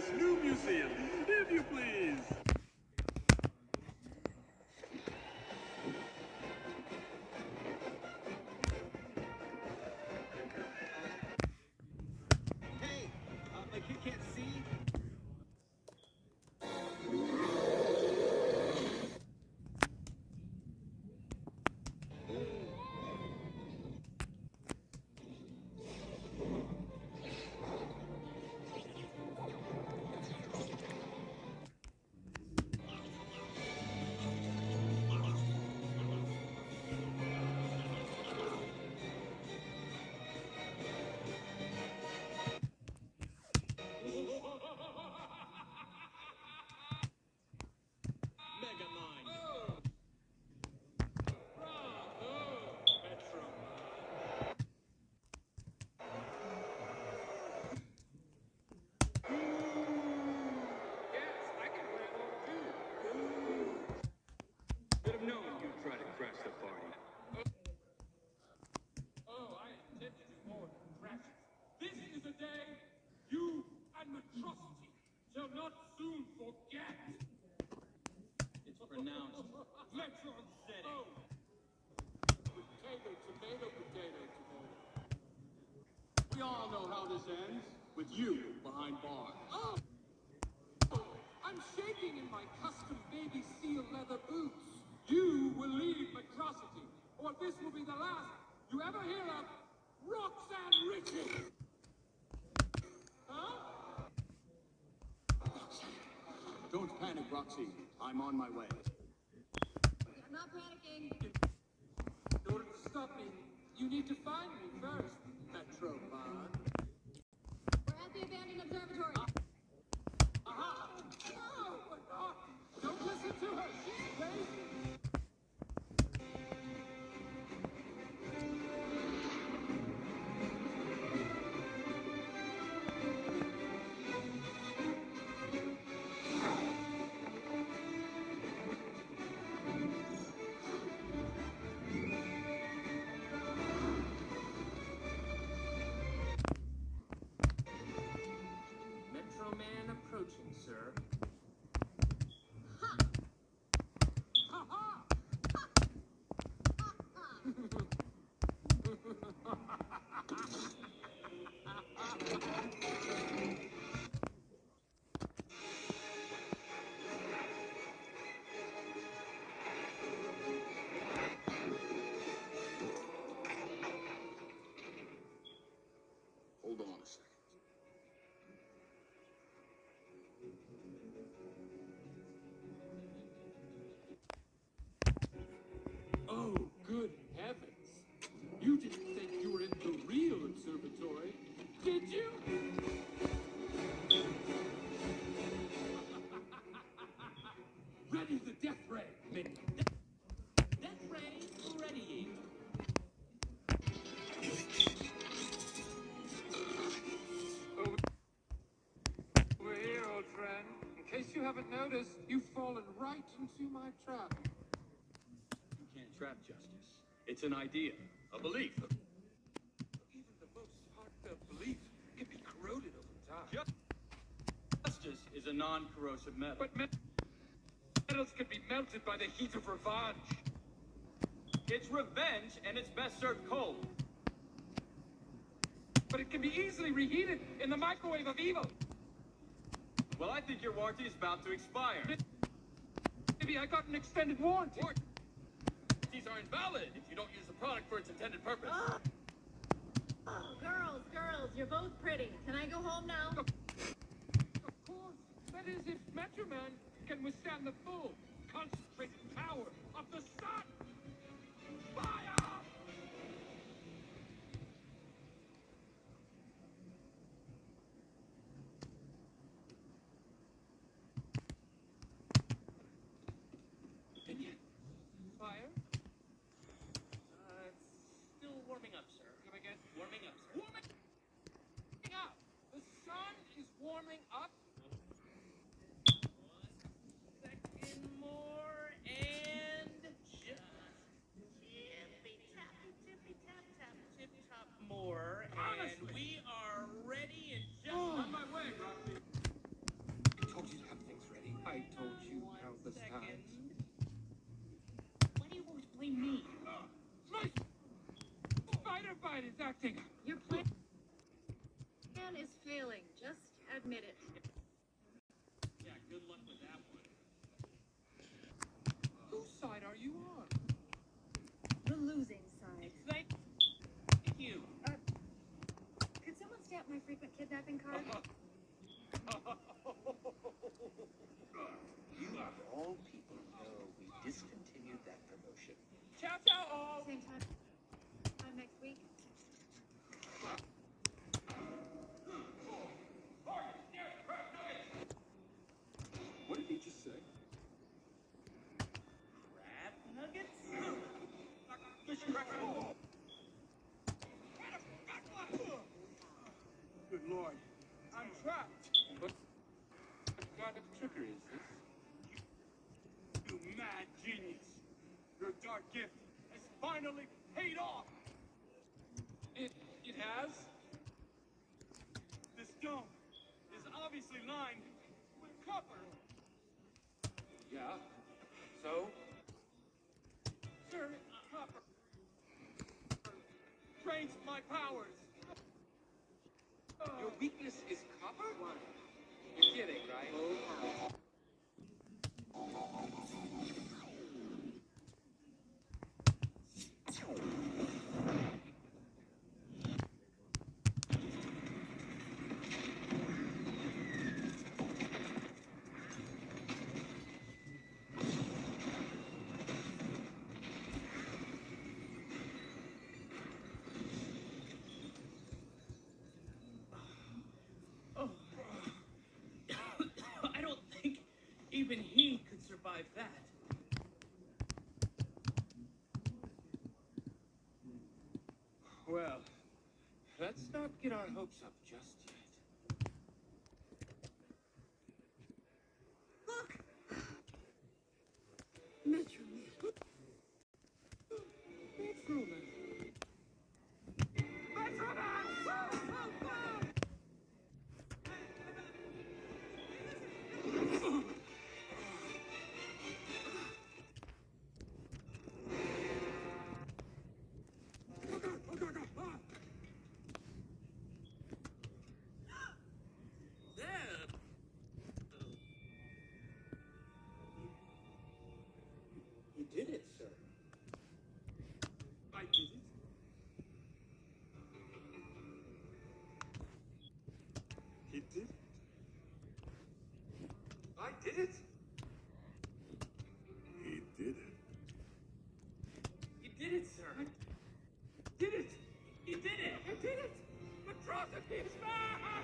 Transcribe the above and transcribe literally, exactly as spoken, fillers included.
this new museum, if you please. Hey, uh, like you can't see? Not soon forget. It's pronounced Metron said it. Oh. Potato, tomato, potato, tomato. We all know how this ends, with you behind bars. Oh! oh! I'm shaking in my custom baby seal leather boots. You will leave Metrocity, or this will be the last you ever hear of Roxanne Ritchie. Huh? Don't panic, Roxy. I'm on my way. I'm not panicking. In order to stop me, you need to find me first, Metrobot. We're at the abandoned observatory. Aha! No, but not. Don't listen to her. She's crazy. Metro Man approaching, sir. Ha! Ha ha! Hold on a second. Oh, good heavens. You didn't think you were in the real observatory, did you? Ready the death ray, minion. Death ray ready. Over, over here, old friend. In case you haven't noticed, you've fallen right into my trap. You can't trap justice. It's an idea, a belief. Even the most heartfelt belief can be corroded over time. Justice is a non-corrosive metal. But met- metals can be melted by the heat of revenge. It's revenge, and it's best served cold. But it can be easily reheated in the microwave of evil. Well, I think your warranty is about to expire. Maybe I got an extended warranty. These are invalid if you don't use the product for its intended purpose. Oh. Oh, girls, girls, you're both pretty. Can I go home now? Of course, that is if Metro Man can withstand the full, concentrated power of the sun. Fire! Fire? Uh, it's still warming up, sir. Come again? Warming up, sir. Warming up! The sun is warming up? One second more, and just tip is acting. Your plan plan is failing. Just admit it. Yeah, good luck with that one. Whose side are you on? The losing side. Thank you. Uh, could someone stamp my frequent kidnapping card? You of all people know we discontinued that promotion. Ciao, ciao, all. Same time. Time next week. What did he just say? Crab nuggets? Fish cracker. Good lord. I'm trapped. What kind of trickery is this? You mad genius. Your dark gift has finally paid off. It it has? This dome is obviously lined with copper. Yeah. So? Sir, copper drains my powers. Your weakness is copper? You're kidding, right? I don't think even he could survive that. Well, let's not get our hopes up just yet. Look! Metro Man. Metro Man. Metro Man! Woo! Woo! Woo! You did it, sir. I did it. He did it. I did it. He did it. You did it, sir. Did it. You did it. I did it. Atrocities! Ah!